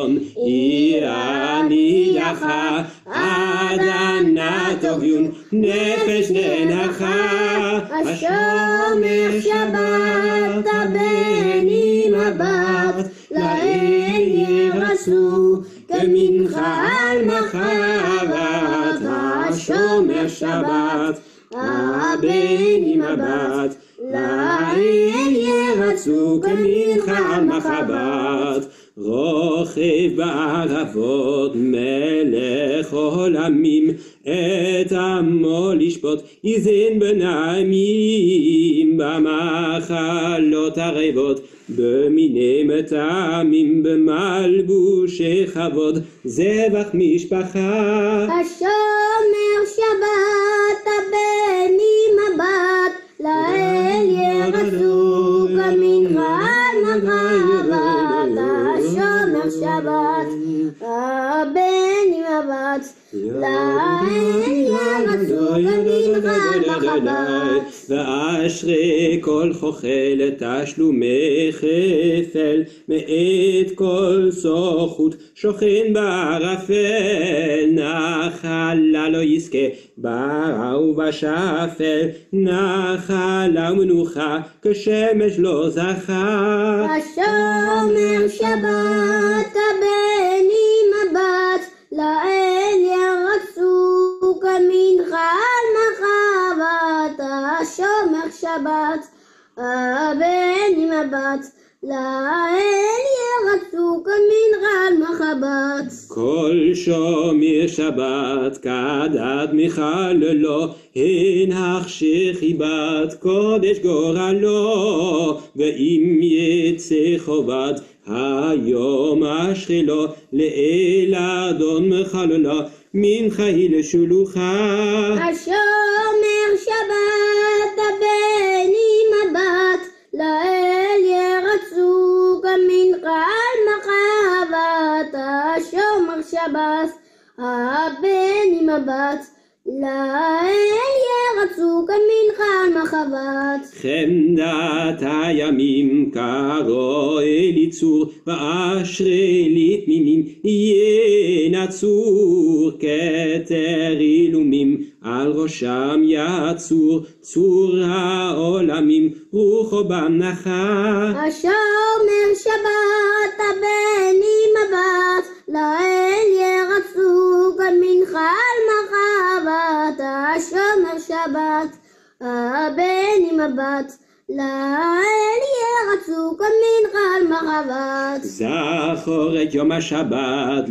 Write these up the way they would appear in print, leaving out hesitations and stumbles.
ציון, עיר הנידחה, עדנת אביון, נפש ננחה, השומר שבת, הבנים הבת, לאל ירצו, כמנחה על מחרת, השומר שבת, הבנים הבת, לאל ירצו, כמנחה על מחרת. רוכב בערבות מלך עולמים, את עמו לשפוט איזן בין העמים, במחלות הרבות במיני מטעמים, במלבושי כבוד זבח משפחה. השומר שבת, הבנים הבת, לאל ירצו, כמנחה על מחרת, השומר שבת, הבנים הבת, לאל ירצו, כמנחה על מחרת. ואשרי כל חוכל תשלומי כפל, מאת כל סוחוט שוכן בערפל, נחלה לא יזכה ברע ובשפל, נחלה ומנוחה כשמש לא זכה. השומר שבת, הבנים הבת, לאל ירצו, כמנחה על מחרת, השומר שבת, הבנים הבת, לאל ירצו, כמנחה על מחרת. כל שומר שבת כדת מחללו, הן שחיבת קודש גורלו, ואם יצא חובת היום אשחילו, לאל אדון מחללו, מנחה היא לשלוחה. השומר שבת, הבנים הבת, לאל ירצו, כמנחה על מחרת, השומר שבת, הבנים הבת, לאל ירצו, כמנחה על מחרת. חמדת הימים קרוא אליצור, ואשרי לתמימים יהיה נצור, כתר אילומים על ראשם יצור, צור העולמים רוחו במנחה. השומר שבת, הבנים הבת, לאל ירצו, כמנחה על מחרת, השומר שבת, הבנים הבת, לאל ירצו, כמנחה על מחרת. זכור את יום השבת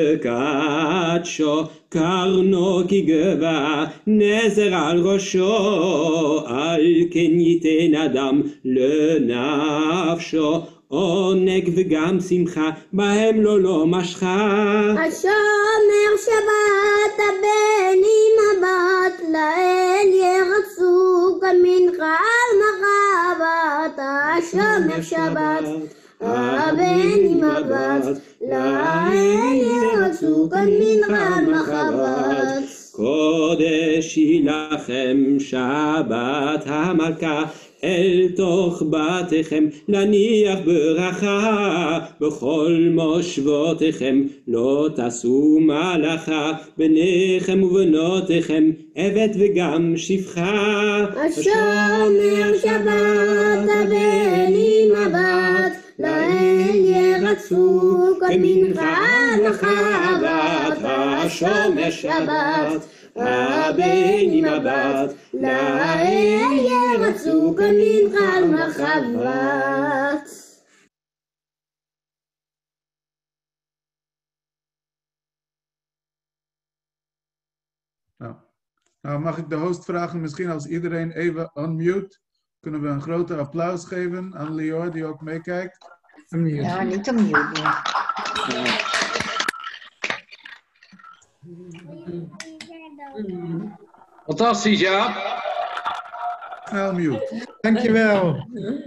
לקדשו, קרנו כי גבה נזר על ראשו, על כן ייתן אדם לנפשו, עונג וגם שמחה בהם לא משכה. השומר שבת, הבנים הבת, לאל ירצו, כמנחה על מחרת, השומר שבת, הבנים הבת, לאל ירצו, כמנחה על מחרת. קודש היא לכם שבת המלכה, אל תוך בתיכם להניח ברכה, בכל מושבותיכם לא תעשו מלאכה, בניכם ובנותיכם עבד וגם שפחה. השומר שבת, הבנים הבת, לאל ירצו, כמנחה על מחרת, השומר שבת, הבנים הבת, לאל ירצו, כמנחה על מחרת. Nou, mag ik de host vragen, misschien als iedereen even unmute, kunnen we een grote applaus geven aan Lior die ook meekijkt. Unmute. Ja, niet unmute. Fantastisch, ja. Snel mute. Dankjewel.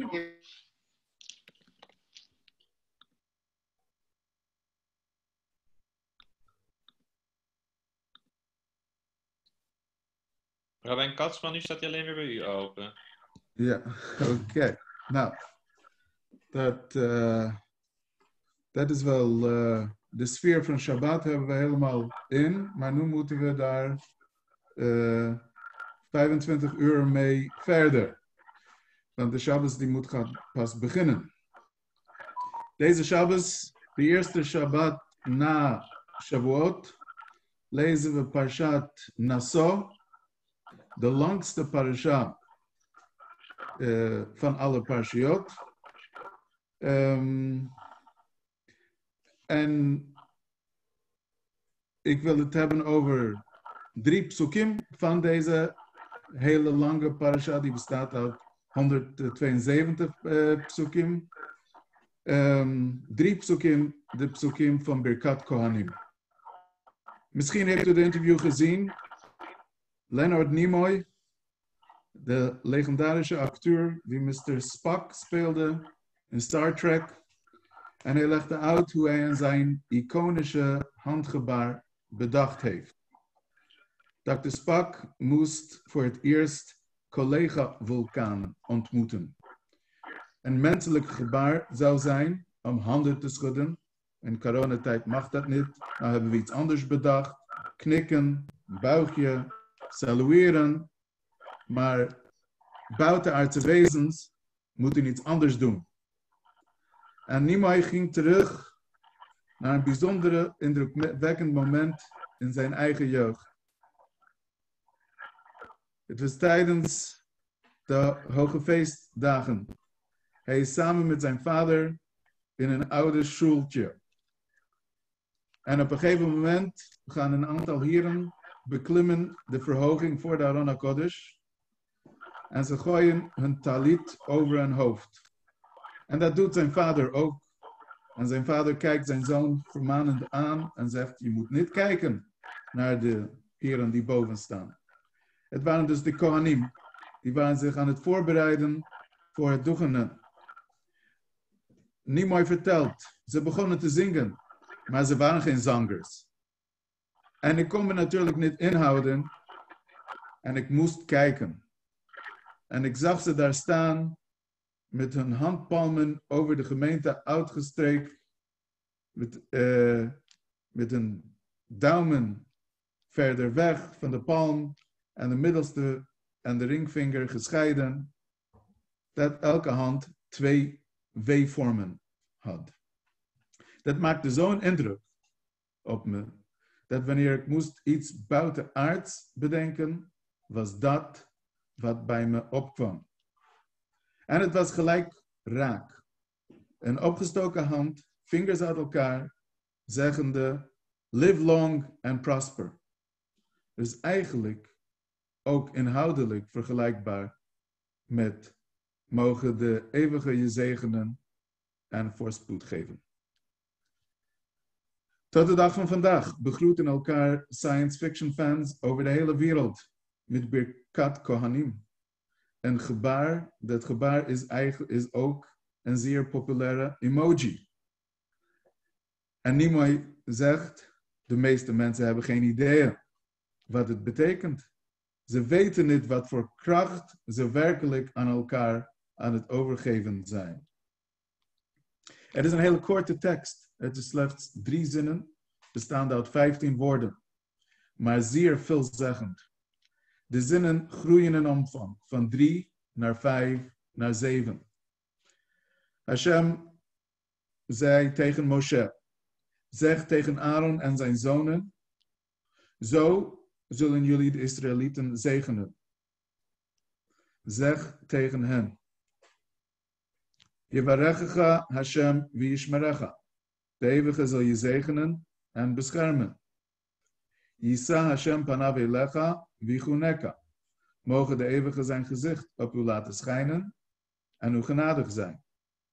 Rabijn Katsman, nu staat hij alleen weer bij u open. Ja, oké. Nou, dat Dat is wel, de sfeer van Shabbat hebben we helemaal in, maar nu moeten we daar 25 uur mee verder. Want de Shabbos die moet pas beginnen. Deze Shabbos, de eerste Shabbat na Shavuot, lezen we Parshat Naso, de langste parasha van alle parashiot. En ik wil het hebben over 3 psukim van deze hele lange parasha, die bestaat uit 172 psukim. 3 psukim, de psukim van Birkat Kohanim. Misschien heeft u de interview gezien. Leonard Nimoy, de legendarische acteur die Mr. Spock speelde in Star Trek. En hij legde uit hoe hij in zijn iconische handgebaar bedacht heeft. Dr. Spock moest voor het eerst collega-vulkaan ontmoeten. Een menselijk gebaar zou zijn om handen te schudden. In coronatijd mag dat niet. Nou hebben we iets anders bedacht. Knikken, buigje, salueren. Maar buitenaardse wezens moeten iets anders doen. En Nimoy ging terug naar een bijzondere, indrukwekkend moment in zijn eigen jeugd. Het was tijdens de Hoge Feestdagen. Hij is samen met zijn vader in een oude schultje. En op een gegeven moment gaan een aantal heren beklimmen de verhoging voor de Aron HaKodesh. En ze gooien hun talit over hun hoofd. En dat doet zijn vader ook. En zijn vader kijkt zijn zoon vermanend aan en zegt, je moet niet kijken naar de heren die boven staan. Het waren dus de Kohanim. Die waren zich aan het voorbereiden voor het Doegenen. Nimoy vertelt, ze begonnen te zingen, maar ze waren geen zangers. En ik kon me natuurlijk niet inhouden en ik moest kijken. En ik zag ze daar staan met hun handpalmen over de gemeente uitgestrekt, met een duimen verder weg van de palm en de middelste en de ringvinger gescheiden, dat elke hand 2 W-vormen had. Dat maakte zo'n indruk op me, dat wanneer ik moest iets buitenaards bedenken, was dat wat bij me opkwam. En het was gelijk raak. Een opgestoken hand, vingers uit elkaar, zeggende, live long and prosper. Dus eigenlijk ook inhoudelijk vergelijkbaar met mogen de eeuwige je zegenen en voorspoed geven. Tot de dag van vandaag begroeten elkaar science fiction fans over de hele wereld met Birkat Kohanim. Een gebaar, dat gebaar is ook een zeer populaire emoji. En Nimoy zegt, de meeste mensen hebben geen idee wat het betekent. Ze weten niet wat voor kracht ze werkelijk aan elkaar aan het overgeven zijn. Het is een hele korte tekst. Het is slechts 3 zinnen, bestaande uit 15 woorden, maar zeer veelzeggend. De zinnen groeien in omvang, van 3 naar 5 naar 7. Hashem zei tegen Moshe, zeg tegen Aaron en zijn zonen, zo zullen jullie de Israëlieten zegenen. Zeg tegen hen, Yevarechecha Hashem v'yishmerecha. De eeuwige zal je zegenen en beschermen. Yisa Hashem panav elecha v'yichuneka. Mogen de eeuwige zijn gezicht op u laten schijnen en u genadig zijn.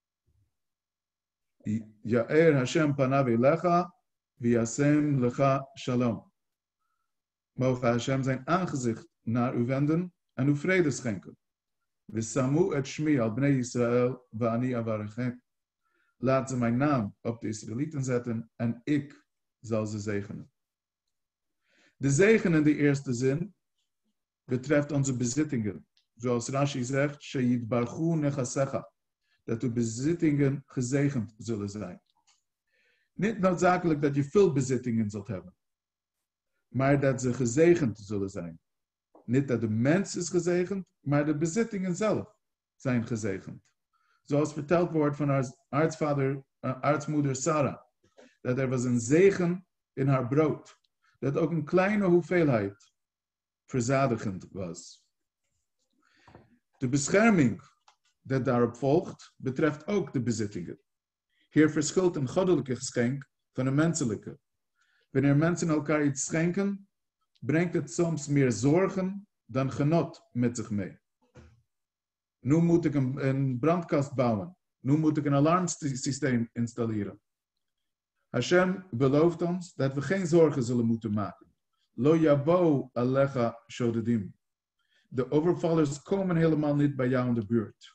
Ya'er Hashem panav elecha v'yasem lecha shalom. Mogen Hashem zijn aangezicht naar u wenden en u vrede schenken. V'samu et shmi al bnei Israël v'ani avarachem. Laat ze mijn naam op de Israëlieten zetten en ik zal ze zegenen. De zegen in de eerste zin betreft onze bezittingen. Zoals Rashi zegt, Sheyitbarchu nechasecha, dat uw bezittingen gezegend zullen zijn. Niet noodzakelijk dat je veel bezittingen zult hebben, maar dat ze gezegend zullen zijn. Niet dat de mens is gezegend, maar de bezittingen zelf zijn gezegend. Zoals verteld wordt van haar artsmoeder Sarah, dat er was een zegen in haar brood, dat ook een kleine hoeveelheid verzadigend was. De bescherming dat daarop volgt, betreft ook de bezittingen. Hier verschilt een goddelijke geschenk van een menselijke. Wanneer mensen elkaar iets schenken, brengt het soms meer zorgen dan genot met zich mee. Nu moet ik een brandkast bouwen. Nu moet ik een alarmsysteem installeren. Hashem belooft ons dat we geen zorgen zullen moeten maken. Lo yabo alecha shodedim. De overvallers komen helemaal niet bij jou in de buurt.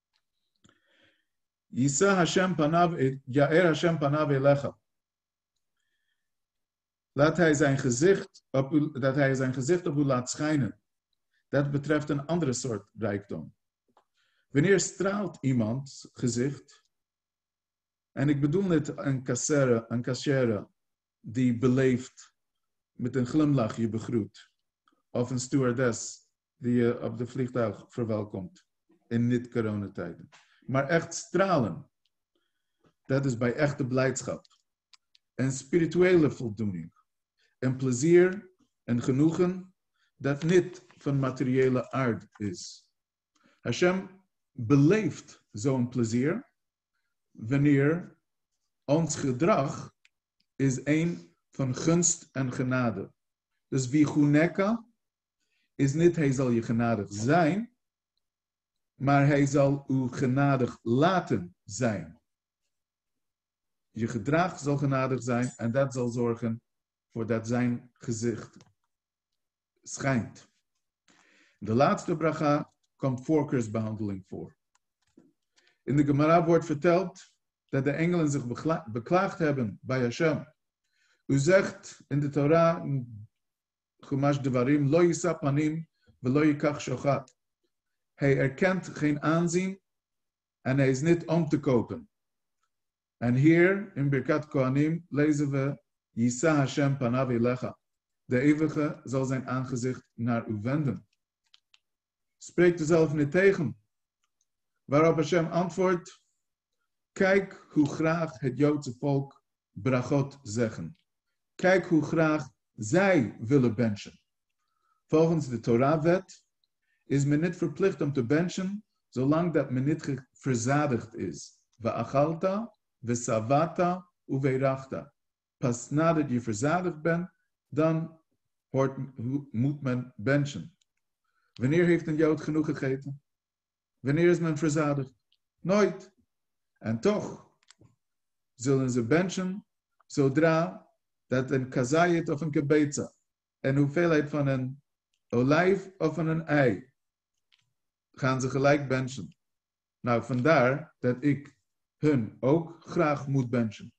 Yisa Hashem panav, Yaer Hashem panav elecha. Dat hij zijn gezicht op u laat schijnen. Dat betreft een andere soort rijkdom. Wanneer straalt iemands gezicht, en ik bedoel niet een kassière die beleefd met een glimlach je begroet, of een stewardess die je op de vliegtuig verwelkomt in niet-coronatijden. Maar echt stralen, dat is bij echte blijdschap. En spirituele voldoening. En plezier en genoegen dat niet van materiële aard is. Hashem beleeft zo'n plezier wanneer ons gedrag is een van gunst en genade. Dus wie guneka is niet hij zal je genadig zijn, maar hij zal u genadig laten zijn. Je gedrag zal genadig zijn en dat zal zorgen voor dat zijn gezicht schijnt. De laatste bracha komt voorkeursbehandeling voor. In de Gemara wordt verteld dat de engelen zich beklaagd hebben bij Hashem. U zegt in de Torah, Chumash Devarim, lo yisa panim velo yikach shochat. Hij erkent geen aanzien en hij is niet om te kopen. En hier in Birkat Kohanim lezen we Yisa Hashem panav elecha. De eeuwige zal zijn aangezicht naar u wenden. Spreek u zelf niet tegen. Waarop Hashem antwoordt, kijk hoe graag het Joodse volk brachot zeggen. Kijk hoe graag zij willen benchen. Volgens de Torah-wet is men niet verplicht om te benchen, zolang dat men niet verzadigd is. Va'achalta, v'savata, uveirachta. Pas nadat je verzadigd bent, dan moet men benchen. Wanneer heeft een Jood genoeg gegeten? Wanneer is men verzadigd? Nooit. En toch zullen ze benchen zodra dat een kazayit of een kebetza, een hoeveelheid van een olijf of van een ei, gaan ze gelijk benchen. Nou, vandaar dat ik hun ook graag moet benchen.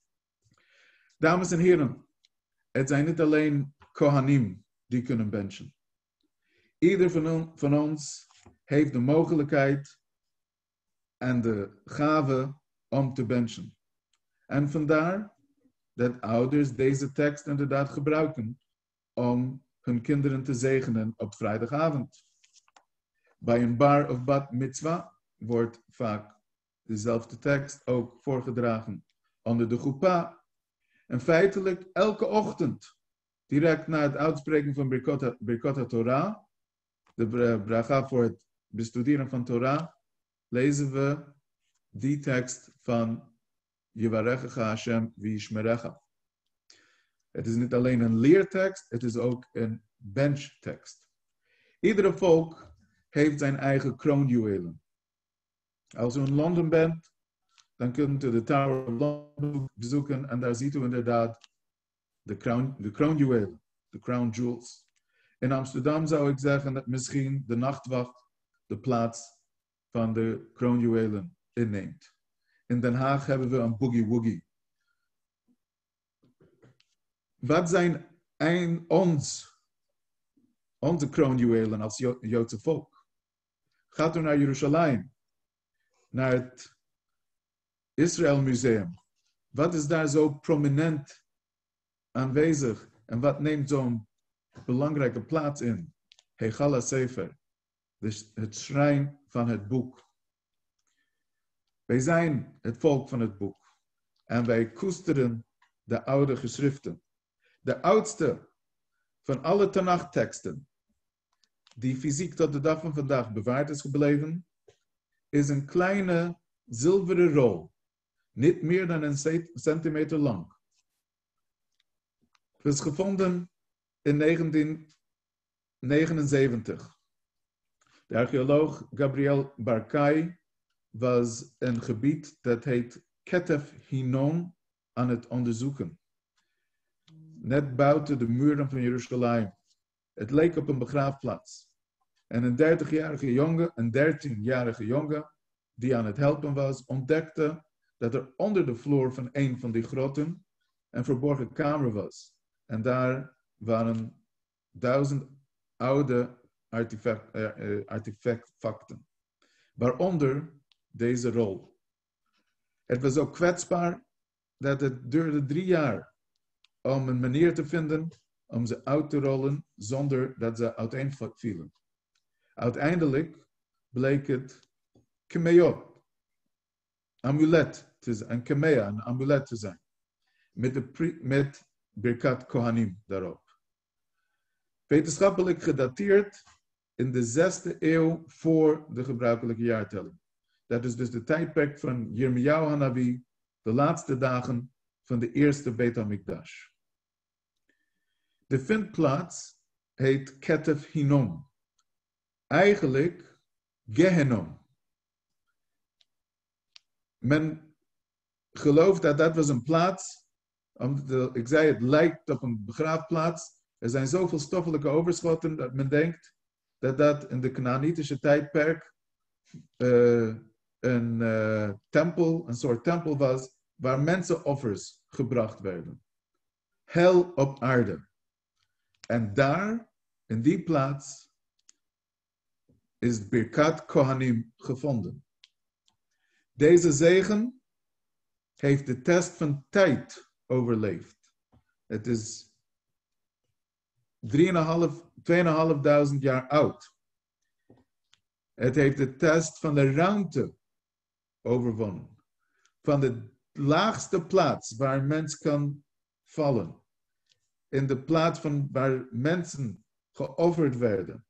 Dames en heren, het zijn niet alleen Kohanim die kunnen benchen. Ieder van ons heeft de mogelijkheid en de gave om te benchen. En vandaar dat ouders deze tekst inderdaad gebruiken om hun kinderen te zegenen op vrijdagavond. Bij een bar of bat mitzvah wordt vaak dezelfde tekst ook voorgedragen onder de chuppah. En feitelijk elke ochtend, direct na het uitspreken van Birkot Torah, de bracha voor het bestuderen van Torah, lezen we die tekst van Yevarechecha Hashem v'yishmerecha. Het is niet alleen een leertekst, het is ook een benchtekst. Iedere volk heeft zijn eigen kroonjuwelen. Als u in Londen bent, dan kunt u de Tower of London bezoeken en daar ziet u inderdaad de kroonjuwelen, de crown jewels. In Amsterdam zou ik zeggen dat misschien de nachtwacht de plaats van de kroonjuwelen inneemt. In Den Haag hebben we een boogie woogie. Wat zijn onze kroonjuwelen als Joodse volk? Gaat u naar Jeruzalem, naar het Israël Museum, wat is daar zo prominent aanwezig en wat neemt zo'n belangrijke plaats in? Heichal HaSefer, dus het schrijn van het boek. Wij zijn het volk van het boek en wij koesteren de oude geschriften. De oudste van alle Tanach-teksten die fysiek tot de dag van vandaag bewaard is gebleven, is een kleine zilveren rol, niet meer dan een centimeter lang. Het is gevonden in 1979. De archeoloog Gabriel Barkay was een gebied dat heet Ketef Hinnom aan het onderzoeken. Net buiten de muren van Jeruzalem. Het leek op een begraafplaats. En een 13-jarige jongen die aan het helpen was, ontdekte dat er onder de vloer van een van die grotten een verborgen kamer was. En daar waren 1000 oude artefacten, waaronder deze rol. Het was zo kwetsbaar dat het duurde 3 jaar om een manier te vinden om ze uit te rollen zonder dat ze uiteenvielen. Uiteindelijk bleek het kemeot, amulet te zijn, een kemea, een amulet te zijn, met Birkat Kohanim daarop. Wetenschappelijk gedateerd in de 6e eeuw voor de gebruikelijke jaartelling. Dat is dus de tijdperk van Yirmiyahu Hanavi, de laatste dagen van de eerste Beit HaMikdash. De vindplaats heet Ketef Hinnom. Eigenlijk Gehenom. Men gelooft dat dat was een plaats, ik zei het lijkt op een begraafplaats. Er zijn zoveel stoffelijke overschotten dat men denkt dat dat in de Kanaanitische tijdperk een tempel, een soort tempel was waar mensenoffers gebracht werden. Hel op aarde. En daar, in die plaats, is Birkat Kohanim gevonden. Deze zegen heeft de test van tijd overleefd. Het is 2.500 jaar oud. Het heeft de test van de ruimte overwonnen. Van de laagste plaats waar een mens kan vallen. In de plaats van waar mensen geofferd werden.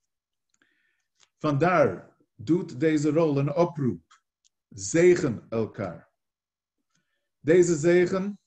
Vandaar doet deze rol een oproep. Zegen elkaar. Deze zegen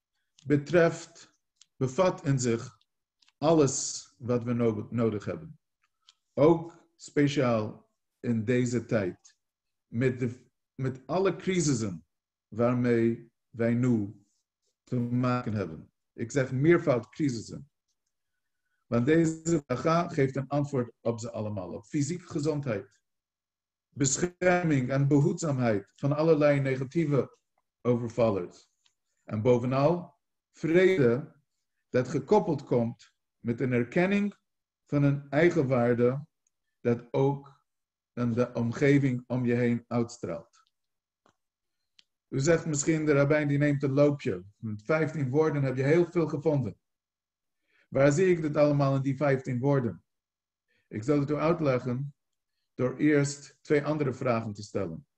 bevat in zich alles wat we nodig hebben. Ook speciaal in deze tijd. Met alle crisissen waarmee wij nu te maken hebben. Ik zeg meervoud crisissen. Want deze bracha geeft een antwoord op ze allemaal. Op fysieke gezondheid. Bescherming en behoedzaamheid van allerlei negatieve overvallers. En bovenal vrede dat gekoppeld komt met een erkenning van een eigenwaarde dat ook aan de omgeving om je heen uitstraalt. U zegt misschien, de rabbijn die neemt een loopje. Met 15 woorden heb je heel veel gevonden. Waar zie ik dit allemaal in die 15 woorden? Ik zal het u uitleggen door eerst 2 andere vragen te stellen.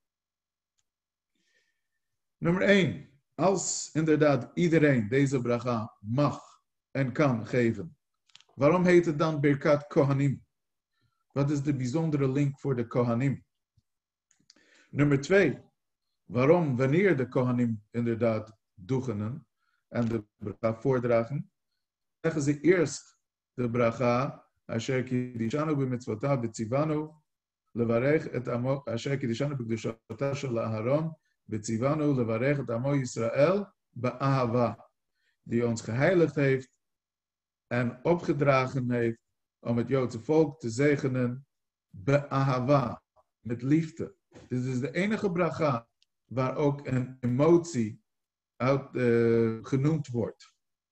Nummer 1. Als inderdaad iedereen deze bracha mag en kan geven, waarom heet het dan Birkat Kohanim? Wat is de bijzondere link voor de Kohanim? Nummer 2. Waarom, wanneer de Kohanim inderdaad doegenen en de bracha voordragen, zeggen ze eerst de bracha, Asher kidishanu b'mitzvotav b'tzivanu, levarech et amo, Asher kidishanu b'kedushotav shel Aharon, b'tzivanu, levarech et amo Yisrael, ba'ahava, die ons geheiligd heeft en opgedragen heeft om het Joodse volk te zegenen, ba'ahava, met liefde. Dit is de enige bracha waar ook een emotie uit, genoemd wordt.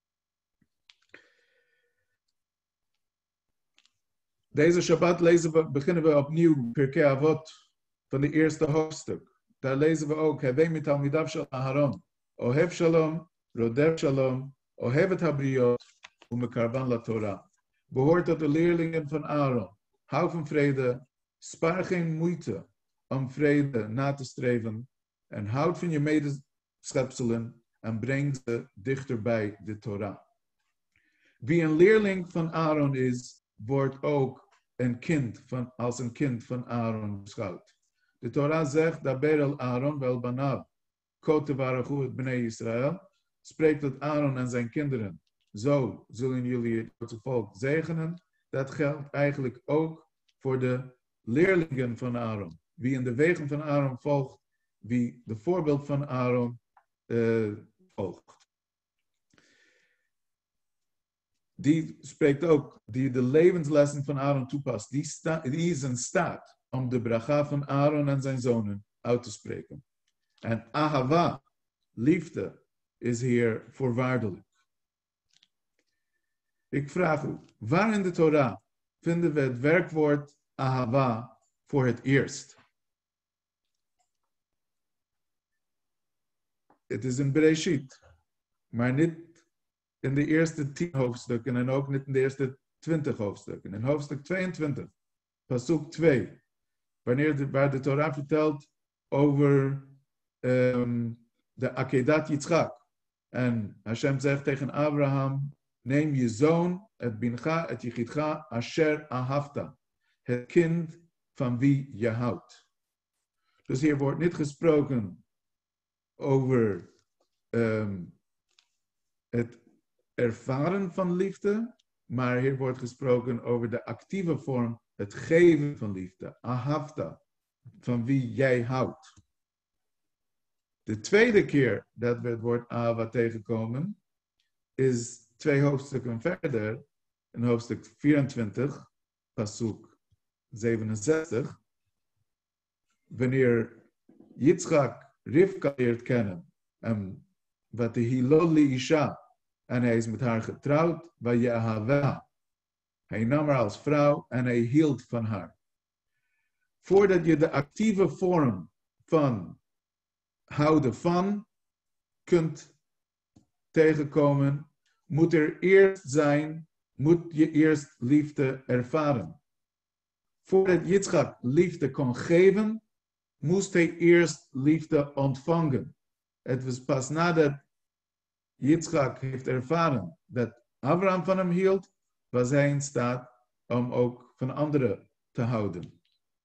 Deze Shabbat beginnen we opnieuw Pirkei Avot van de eerste hoofdstuk. Daar lezen we ook, Hevei mit Talmidav shel Aharon. Ohev Shalom, Rodef Shalom, Ohev het Habriot, Umekarban la Torah. Behoort tot de leerlingen van Aaron. Hou van vrede, spaar geen moeite om vrede na te streven en houd van je medeschepselen en breng ze dichter bij de Torah. Wie een leerling van Aaron is, wordt ook als een kind van Aaron beschouwd. De Torah zegt, Daber el Aaron wel banav, kote baruchu het bnei Israël, spreekt tot Aaron en zijn kinderen. Zo zullen jullie het Joodse volk zegenen. Dat geldt eigenlijk ook voor de leerlingen van Aaron. Wie in de wegen van Aaron volgt, wie de voorbeeld van Aaron volgt. Die spreekt ook, die de levenslessen van Aaron toepast. Die is in staat om de bracha van Aaron en zijn zonen uit te spreken. En ahava, liefde, is hier voorwaardelijk. Ik vraag u, waar in de Torah vinden we het werkwoord ahava voor het eerst? Het is in Bereshit, maar niet in de eerste 10 hoofdstukken en ook niet in de eerste 20 hoofdstukken. In hoofdstuk 22, pasuk 2, waar de Torah vertelt over de Akedat Yitzchak. En Hashem zegt tegen Abraham, neem je zoon, het bincha, het yichidcha, asher ahavta. Het kind van wie je houdt. Dus hier wordt niet gesproken over het ervaren van liefde, maar hier wordt gesproken over de actieve vorm, het geven van liefde, ahavta, van wie jij houdt. De tweede keer dat we het woord ahava tegenkomen, is 2 hoofdstukken verder, in hoofdstuk 24, pasuk 67, wanneer Yitzchak Rivka leert kennen, en wat de Hiloli Isha, en hij is met haar getrouwd, waar je ahava. Hij nam haar als vrouw en hij hield van haar. Voordat je de actieve vorm van houden van kunt tegenkomen, moet je eerst liefde ervaren. Voordat Yitzchak liefde kon geven, moest hij eerst liefde ontvangen. Het was pas nadat Yitzchak heeft ervaren dat Abraham van hem hield, was hij in staat om ook van anderen te houden.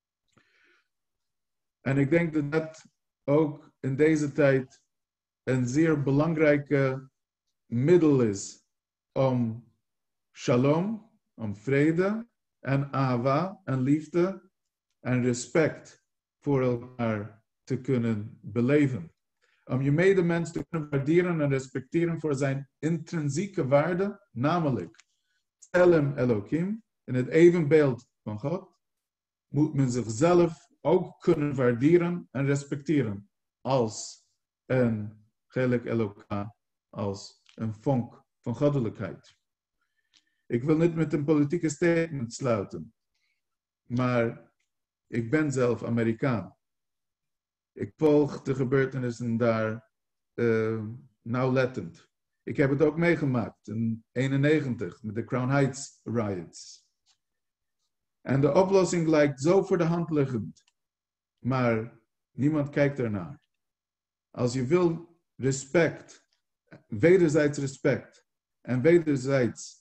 En ik denk dat dat ook in deze tijd een zeer belangrijke middel is om shalom, om vrede en ahava en liefde en respect voor elkaar te kunnen beleven. Om je medemens te kunnen waarderen en respecteren voor zijn intrinsieke waarde, namelijk Tselem Elohim, in het evenbeeld van God, moet men zichzelf ook kunnen waarderen en respecteren als een Chelek Eloka, als een vonk van goddelijkheid. Ik wil niet met een politieke statement sluiten, maar ik ben zelf Amerikaan. Ik volg de gebeurtenissen daar nauwlettend. Ik heb het ook meegemaakt in 1991 met de Crown Heights riots. En de oplossing lijkt zo voor de hand liggend, maar niemand kijkt ernaar. Als je wil respect, wederzijds respect en wederzijds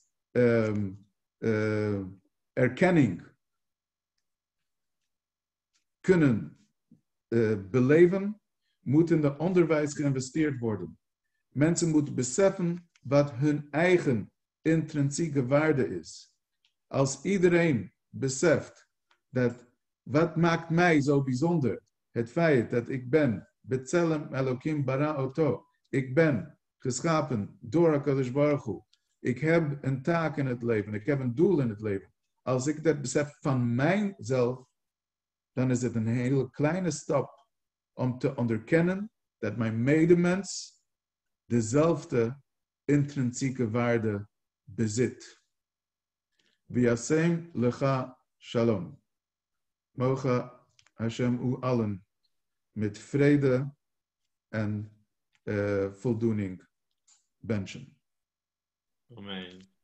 erkenning kunnen beleven, moet in de onderwijs geïnvesteerd worden. Mensen moeten beseffen wat hun eigen intrinsieke waarde is. Als iedereen beseft dat wat maakt mij zo bijzonder, het feit dat ik ben B'Tselem Elohim bara oto, ik ben geschapen door HaKadosh Baruch Hu. Ik heb een taak in het leven, ik heb een doel in het leven. Als ik dat besef van mijzelf, dan is het een hele kleine stap om te onderkennen dat mijn medemens dezelfde intrinsieke waarde bezit. V'yasem lecha shalom. Mogen Hashem u allen met vrede en voldoening wensen. Amen.